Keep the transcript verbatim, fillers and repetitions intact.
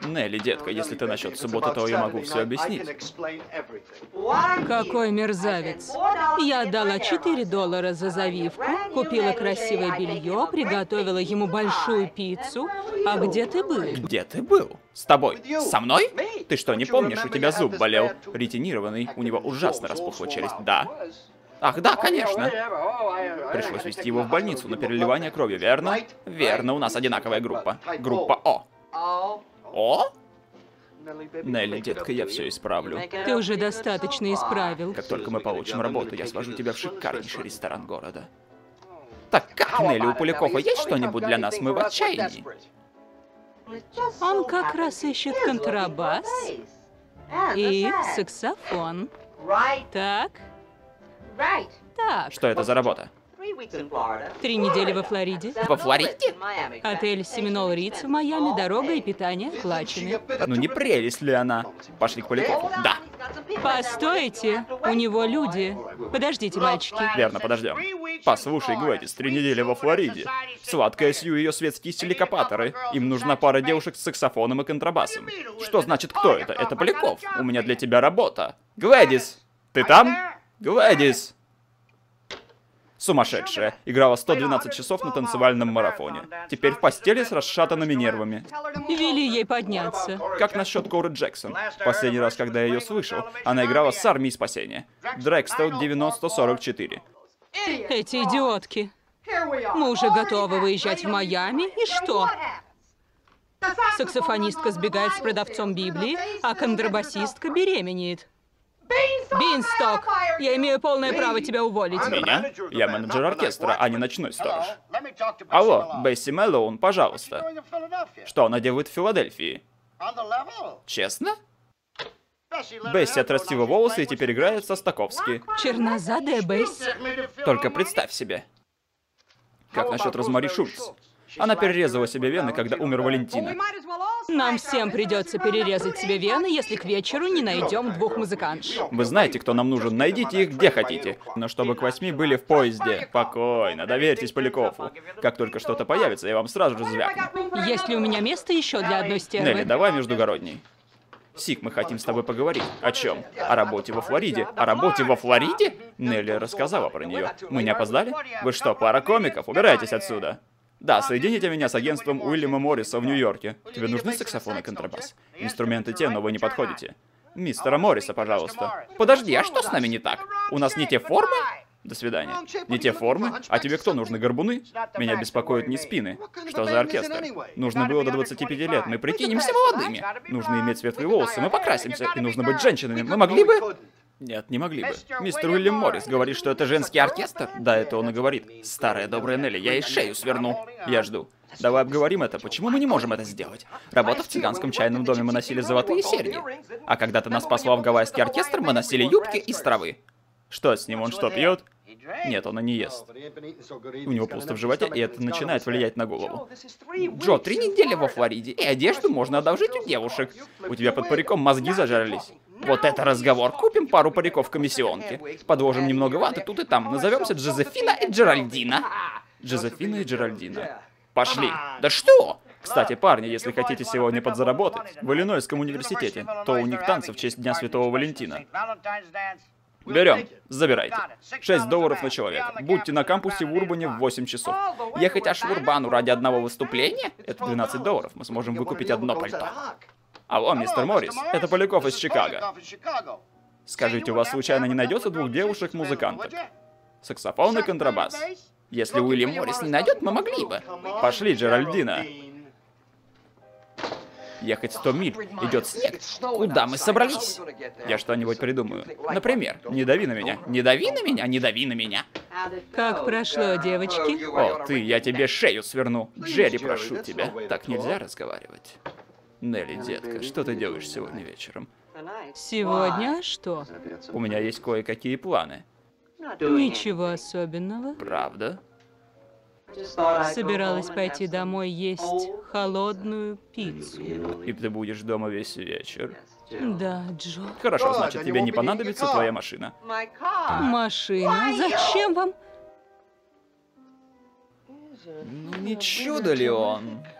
Нелли, детка, если ты насчет субботы, то я могу все объяснить. Какой мерзавец. Я отдала четыре доллара за завивку, купила красивое белье, приготовила ему большую пиццу. А где ты был? Где ты был? С тобой? Со мной? Ты что, не помнишь, у тебя зуб болел? Ретинированный, у него ужасно распухла челюсть. Да. Ах, да, конечно. Пришлось везти его в больницу на переливание крови, верно? Верно, у нас одинаковая группа. Группа О. О? Нелли, детка, я все исправлю. Ты уже достаточно исправил. Как только мы получим работу, я свожу тебя в шикарнейший ресторан города. Так как, Нелли, у Полякова есть что-нибудь для нас? Мы в отчаянии. Он как раз ищет контрабас и саксофон. Так? Так. Что это за работа? Три недели во Флориде. Во Флориде? Отель Семинол Ридс в Майами, дорога и питание оплачены. Ну не прелесть ли она? Пошли к Полякову. Да. Постойте, у него люди. Подождите, мальчики. Верно, подождем. Послушай, Глэдис, три недели во Флориде. Сладкая Сью и ее светские силикопаторы. Им нужна пара девушек с саксофоном и контрабасом. Что значит, кто это? Это Поляков. У меня для тебя работа. Глэдис, ты там? Глэдис. Сумасшедшая. Играла сто двенадцать часов на танцевальном марафоне. Теперь в постели с расшатанными нервами. Вели ей подняться. Как насчет Коры Джексон? Последний раз, когда я ее слышал, она играла с армией спасения. Дрекстел девяносто сорок четыре. Эти идиотки. Мы уже готовы выезжать в Майами, и что? Саксофонистка сбегает с продавцом Библии, а контрабасистка беременеет. Бинсток, я имею полное право тебя уволить. Меня? Я менеджер оркестра, а не ночной сторож. Алло, Бесси Мэллоун, пожалуйста. Что она делает в Филадельфии? Честно? Бесси отрастила волосы и теперь играет со Стаковски. Чернозадая Бесси. Только представь себе. Как насчет Розмари Шульц? Она перерезала себе вены, когда умер Валентина. Нам всем придется перерезать себе вены, если к вечеру не найдем двух музыкантш. Вы знаете, кто нам нужен, найдите их где хотите. Но чтобы к восьми были в поезде. Спокойно, доверьтесь Полякову. Как только что-то появится, я вам сразу же звякну. Есть ли у меня место еще для одной стервы? Нелли, давай междугородней. Сик, мы хотим с тобой поговорить. О чем? О работе во Флориде. О работе во Флориде? Нелли рассказала про нее. Мы не опоздали? Вы что, пара комиков? Убирайтесь отсюда. Да, соедините меня с агентством Уильяма Морриса в Нью-Йорке. Тебе нужны саксофон и контрабас? Инструменты те, но вы не подходите. Мистера Морриса, пожалуйста. Подожди, а что с нами не так? У нас не те формы? До свидания. Не те формы? А тебе кто нужны, горбуны? Меня беспокоят не спины. Что за оркестр? Нужно было до двадцати пяти лет. Мы прикинемся молодыми. Нужно иметь светлые волосы, мы покрасимся. И нужно быть женщинами. Мы могли бы... Нет, не могли бы. Мистер Уильям Моррис говорит, что это женский оркестр? Да, это он и говорит. Старая добрая Нелли, я ей шею сверну. Я жду. Давай обговорим это. Почему мы не можем это сделать? Работа в цыганском чайном доме, мы носили золотые серьги. А когда ты нас послал в гавайский оркестр, мы носили юбки из травы. Что с ним? Он что, пьет? Нет, он и не ест. У него пусто в животе, и это начинает влиять на голову. Джо, три недели во Флориде, и одежду можно одолжить у девушек. У тебя под париком мозги зажарились. Вот это разговор. Купим пару париков в комиссионке. Подложим немного ваты тут и там. Назовемся Джозефина и Джеральдина. Джозефина и Джеральдина. Пошли. Да что? Кстати, парни, если хотите сегодня подзаработать в Иллинойском университете, то у них танцы в честь Дня Святого Валентина. Берем. Забирайте. шесть долларов на человека. Будьте на кампусе в Урбане в восемь часов. Ехать аж в Урбану ради одного выступления? Это двенадцать долларов. Мы сможем выкупить одно пальто. Алло, мистер Моррис, это Поляков из Чикаго. Скажите, у вас случайно не найдется двух девушек-музыканток? Саксофон и контрабас. Если Уильям Моррис не найдет, мы могли бы. Пошли, Джеральдина. Ехать сто миль, идет снег. Куда мы собрались? Я что-нибудь придумаю. Например, не дави на меня. Не дави на меня, не дави на меня. Как прошло, девочки? О, ты, я тебе шею сверну. Джерри, прошу тебя. Так нельзя разговаривать. Нелли, детка, что ты делаешь сегодня вечером? Сегодня что? У меня есть кое-какие планы. Ничего особенного. Правда? Собиралась пойти домой есть холодную пиццу. И ты будешь дома весь вечер? Да, Джо. Хорошо, значит, тебе не понадобится твоя машина. Машина? Зачем вам? Ну, не чудо ли он?